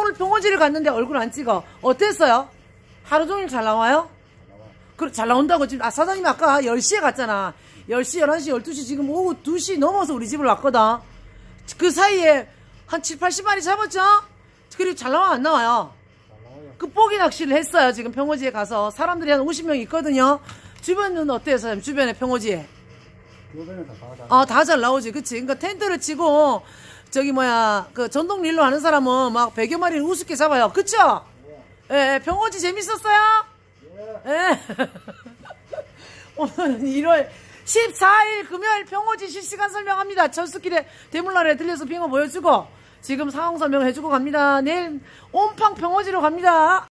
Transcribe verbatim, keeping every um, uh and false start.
오늘 평호지를 갔는데 얼굴 안 찍어. 어땠어요? 하루 종일 잘 나와요? 그래, 잘 나온다고 지금, 아, 사장님 아까 열 시에 갔잖아. 열 시, 열한 시, 열두 시 지금 오후 두 시 넘어서 우리 집을 왔거든. 그 사이에 한 칠, 팔십 마리 잡았죠? 그리고 잘 나와, 안 나와요? 그 뽀기 낚시를 했어요. 지금 평호지에 가서. 사람들이 한 오십 명 있거든요. 주변은 어때요, 사장님? 주변에 평호지에? 주변에 다 잘 아, 다 잘 나오지. 그치? 그러니까 텐트를 치고, 저기 뭐야, 그 전동 릴로 하는 사람은 막 백여 마리를 우습게 잡아요. 그쵸? 예, 예, 평호지 재밌었어요? 예. 예. 오늘은 일월 십사일 금요일 평호지 실시간 설명합니다. 철수길에 대물날에 들려서 빙어 보여주고, 지금 상황 설명을 해주고 갑니다. 내일 온팡 평호지로 갑니다.